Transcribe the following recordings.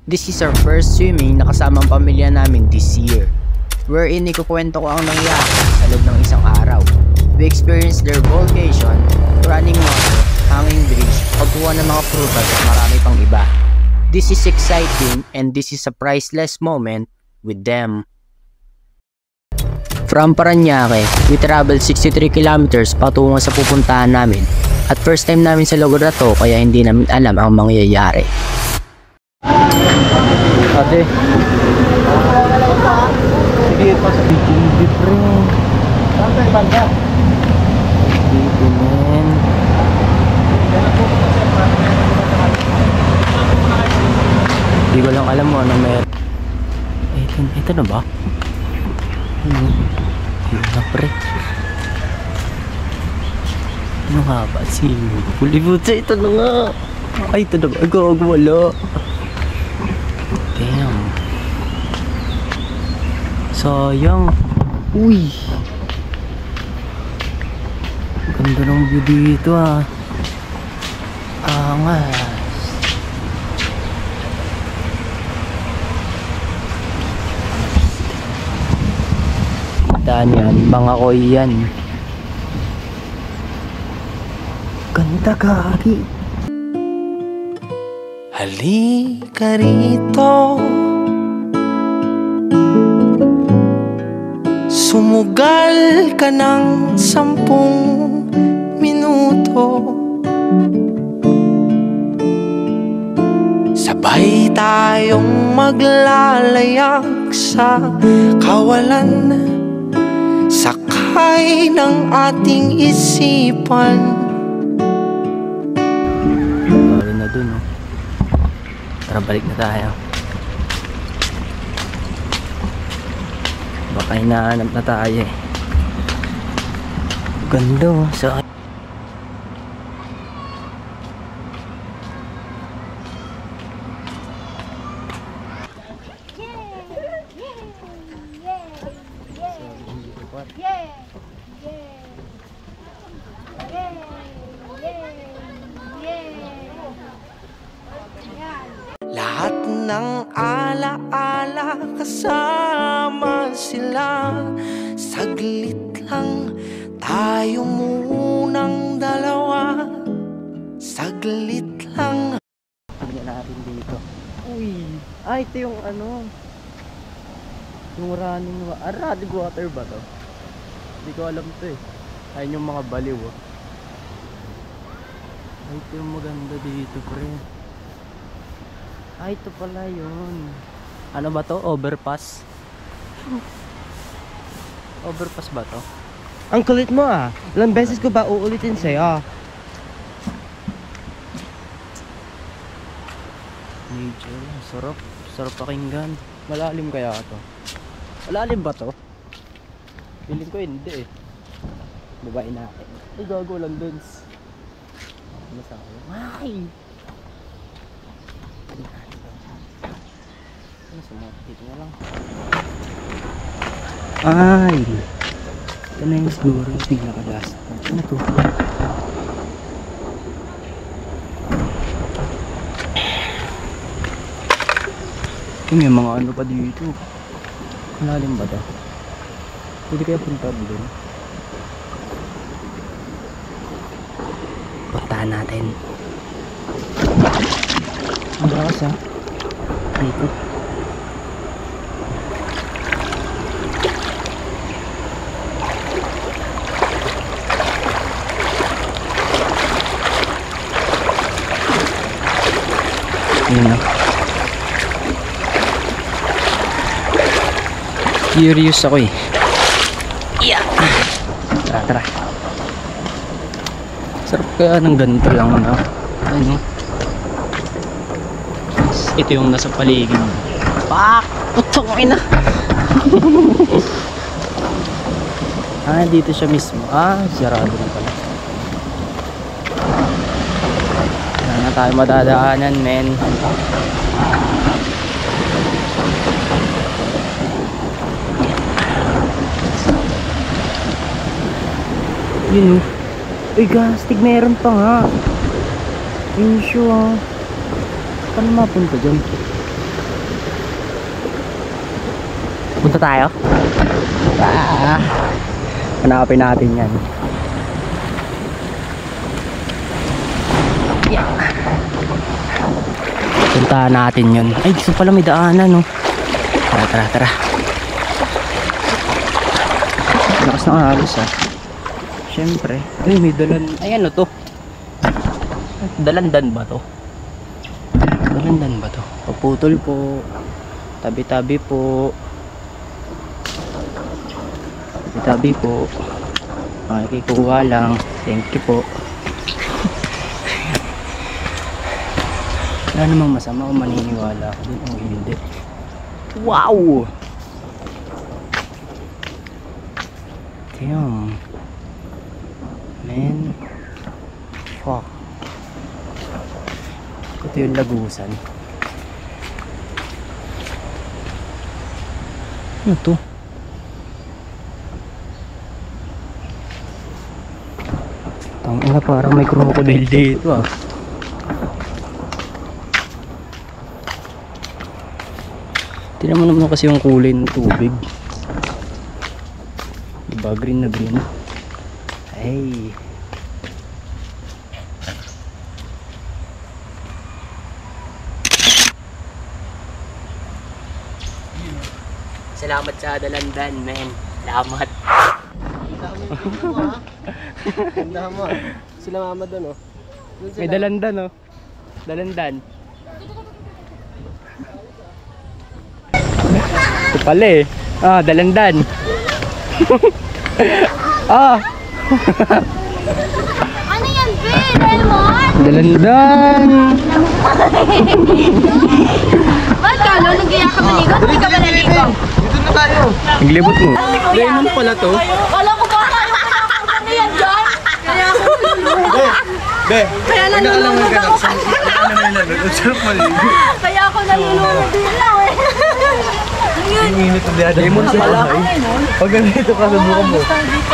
This is our first swimming na kasama ang pamilya namin this year, wherein ikukwento ko ang nangyari sa loob ng isang araw. We experienced their vacation, running water, hanging bridge, pagkuha ng mga prutas at marami pang iba. This is exciting and this is a priceless moment with them. From Parañaque, we traveled 63 kilometers patungo sa pupuntahan namin. At first time namin sa lugar na to kaya hindi namin alam ang mangyayari. Ate. Sige, ito sa different. Saan tayo banda? Dito men. Hindi ko lang alam mo ano meron. Ito na ba? Yun na pre. Ano nga ba? Pulibutsa, ito na nga. Ay, ito na ba? Gago, wala. Damn. Sayang. Uy. Ganda ng view dito ah. Angas. Daan yan, mga koy yan. Ganda gagi. Halika rito, sumugal ka ng 10 minuto. Sabay tayong maglalayag sa kawalan, sakay ng ating isipan. Bali na dun oh. Tara balik na tayo. Baka hinahanap na tayo eh. Ganda oh. So lahat ng ala-ala kasama sila. Saglit lang tayo munang dalawa. Saglit lang. tignan natin dito. Uy, ay ito yung ano, yung running water ba to? Hindi ko alam to eh. Ayun yung mga baliw oh. Ay ito yung maganda dito pre. Ay ito pala yun. Ano ba to? Overpass? Overpass ba to? Ang kulit mo ah. Ilang beses ko ba uulitin sa'yo? Nature, sarap. Sarap pakinggan. Malalim kaya to? Malalim ba to? Feeling ko hindi eh. Babae natin. Ay gago lang dun. Ano sa akin? Ay! Ano sa mga dito na lang. Ay! Ito na yung siguro yung pinaka-last. Ano to? May mga ano pa dito. Malalim ba to? Pwede kaya punta doon? Puntahan natin. Ang lakas ah. Dito. Yun na. Curious ako eh. Yeah. Tara. Sarap kaya ng ganito lang ano. Ano? Ito yung nasa paligid. Pak! Utong ina. Ah, dito siya mismo. Ah, sarado na pala. Wala na tayo madadaanan, men. Yun oh. Uy, gastig, meron pa nga. Yun siya ah. Paano mapunta dyan? Punta tayo. Hanapin natin yan. Yeah. Puntahan natin yun. Ay, gusto pala may daanan, no? Tara. Lakas ng agos, ah. Siyempre. Ay, may dalan. Ay, ano to? Dalandan ba to? Dalandan ba to? Paputol po. Tabi-tabi po. Tabi po. Makikikuha lang. Thank you po. Wala namang masama kung maniniwala ako dun o hindi. Wow! Damn. Man. Fuck. Ito yung lagusan. Ano to? Tangina, parang may crocodile dito, ah. Tingnan mo naman kasi yung kulay ng tubig. Diba? Green na green. Ay. Salamat sa dalandan, men. Salamat. Ganda mo. Sila mama doon, oh. May dalandan, oh. Dalandan. Ito pala, eh. Ah, dalandan. Ah. Ano yan, B? Lemon? Dalandan. Ba't ka, no? Nag-iyak ka maligot? Hindi ka ba naligo? Dito na tayo. Naglibot mo. Lemon pala to. Kala ko ba tayo kinakakuha na yan dyan? Kaya ako Be. Kaya nalulunod ako. Kaya ako nalulunod din lang, eh. Ang init na diyan. Lemon pala. Pag ganito ka, subukan mo.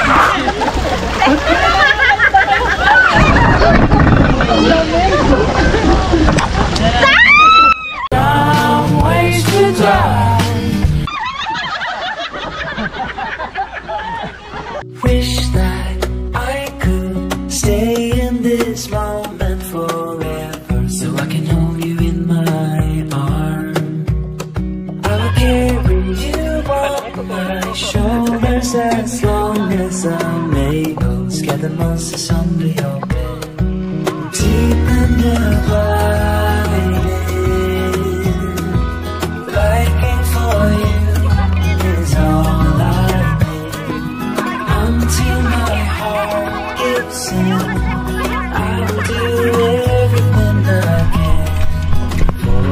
Wish that I could stay in this moment forever, so I can hold you in my arms. I will carry you on my shoulders as long as I'm able. Scare the monsters under your bed, deep underground. Liking for you is all I need. Until my heart gives in, I'll do everything that I can for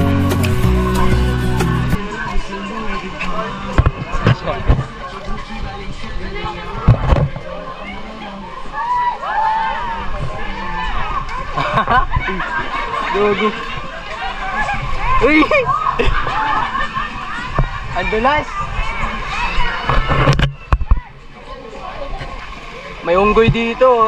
Gogo. Uy! Andulas! May unggoy dito, oh.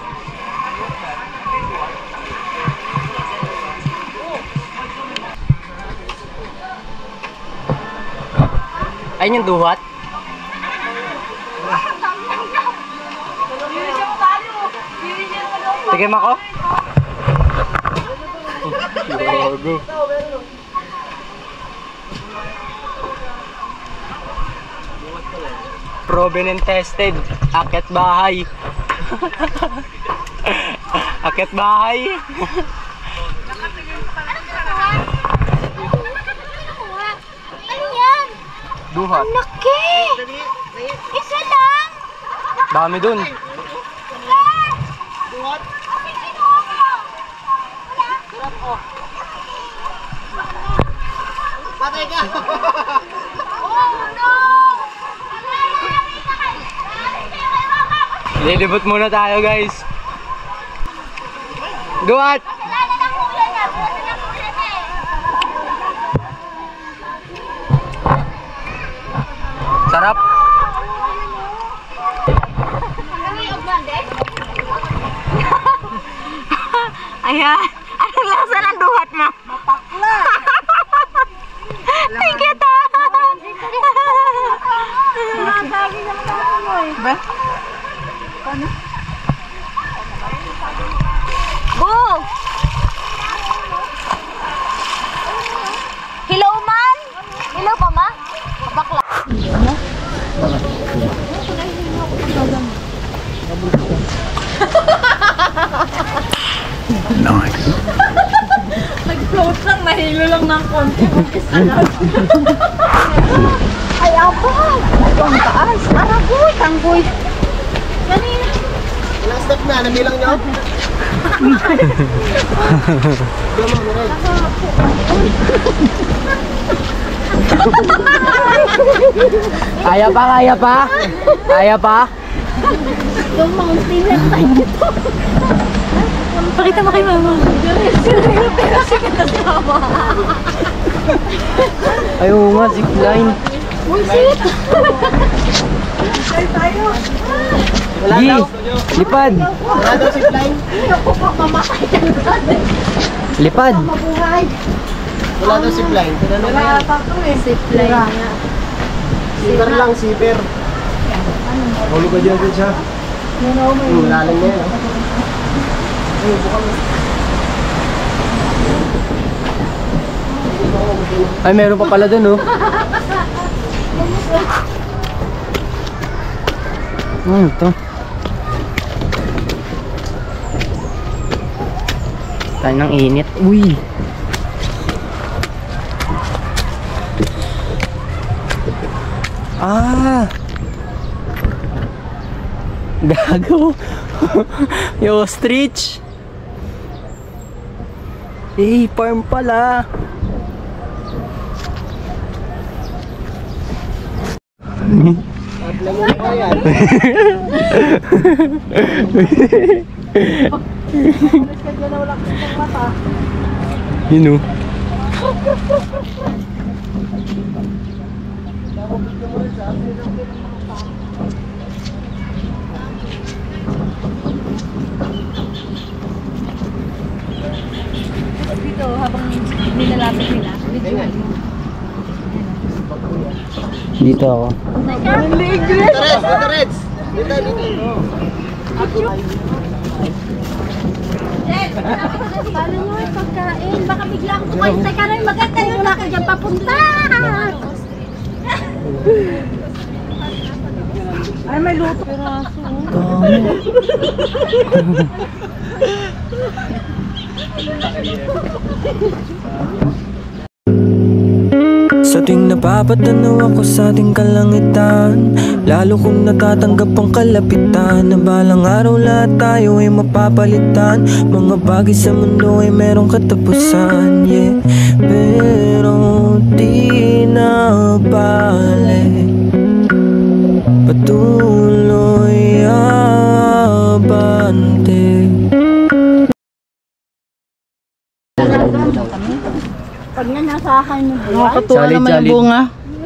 Ayun yung duhat. Tigim ako. Gogo. Proven and tested. Akyat bahay. Akyat bahay. Ano yan? Duhat. Laki! Isa lang! Dami dun. Patay ka! Oh no! Lilibot muna tayo, guys. Duhat! Wala na kuya na! Wala na kuya na eh! Sarap. Ayan! Anong lasa ng duhat mo? Mapakla! Thank you, ta! Ba? Paano? Go! Hello, man? Hello pa, ma? Bakla. Nice. Nag-float lang, nahilo lang ng konti. Isa lang. Ay, apa? Ang taas. Aragoy, tanggoy. Kanina. Ilang step na, nabilang nyo? Kaya pa, kaya pa? Kaya pa? Yung mountain na tayo dito. Pakita mo kay mama. Kasi kita si mama. Ayaw nga, zipline. Bullshit! Wala Gi, daw. lipad. Wala daw zipline. Mamatay ka na. Lipad. Mabuhay. Wala daw zipline. Wala ata to eh. Zipline nga. Zipper lang, zipper. Hulog ka dyan siya. Lalang niya yun. Ay, meron pa pala dun, oh. Ito. Tayo ng init. Uy! Ah! Gago! Yung ostrich! Eh, farm pala! Yun, oh. Dito, habang nilalapit nila. Dito ako. Dito, Reds! Dito, dito. Paano nyo yung pagkain? Baka bigla akong kumain. Teka na yung maganda yung laki dyan papunta. Ay, may luto. Sa tuwing napapatanaw ako sa ating kalangitan, lalo kong natatanggap ang kalapitan na balang araw lahat tayo ay mapapalitan. Mga bagay sa mundo ay merong katapusan, yeah. Pero di na bale, patuloy abante. Pag na nasa akin mo buwan. Nakakatuwa naman yung bunga.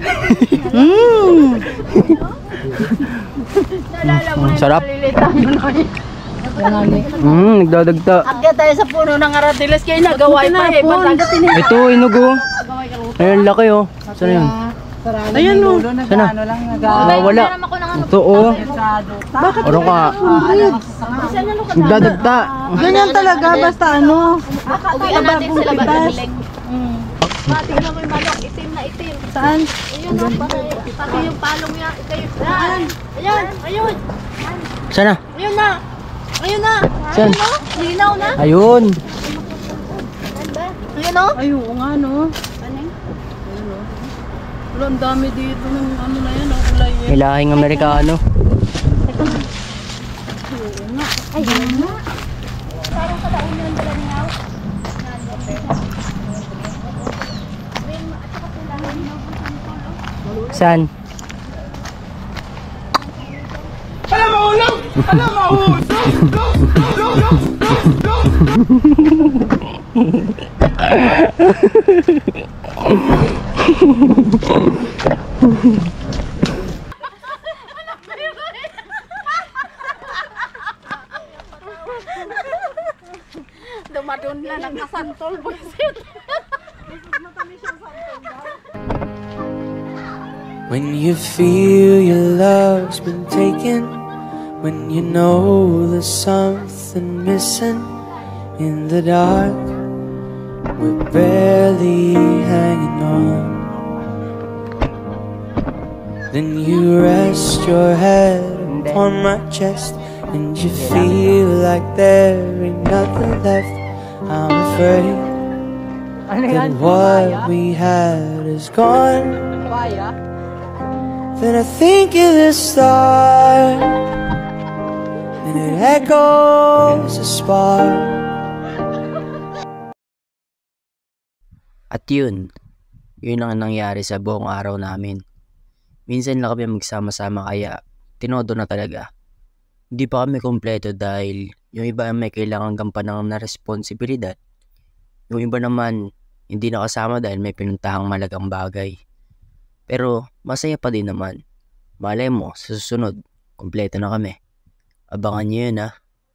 Nalala mo na yung Sarap. malilitan mo na. Nagdadagta. Agad tayo sa puno ng aratiles kayo nagaway pa eh. Ba't agatin eh? Ito, inugo. Ayun, laki, oh. Saan yun? Ayan o. Sana? Wala. Ito, oh. Bakit? Ano ka? Nagdadagta. Ganyan talaga, basta ano. Uwian natin sila ba namiling? Tingnan mo yung malong, itim na itim. Saan? Ayun o, pati yung palong niya. Saan? Ayun, ayun. Sana? Ayun na. Ayun na. Saan? Ayun o, linaw na. Ayun. Ayun o. Ay, oo nga, no? Ano yun? Wala, ang dami dito ng ano na yan, ang kulay yan. May lahing Amerikano. Ayun na. Parang kadaon yun dala niya. Saan? Dumadun lang nagkasantol. Buisit. When you feel your love's been taken, when you know there's something missing in the dark, we're barely hanging on. Then you rest your head upon my chest, and you feel like there ain't nothing left. I'm afraid that what we had is gone. Then I think of the start, and it echoes a spark. At yun ang nangyari sa buong araw namin. Minsan lang kami magsama-sama kaya tinodo na talaga. Hindi pa kami kompleto dahil yung iba may kailangan gampanan na responsibilidad. Yung iba naman hindi nakasama dahil may pinuntahang malagang bagay. Pero masaya pa din naman. Malay mo, sa susunod, kompleto na kami. Abangan nyo yun ha.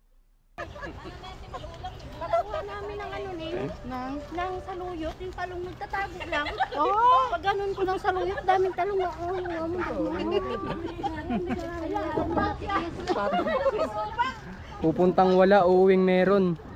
Pagawa namin ng ano ng saluyot, yung talong nagtatago lang. Oo, pag ganun ko ng saluyot, daming talong ako. Pupuntang wala, uuwing meron.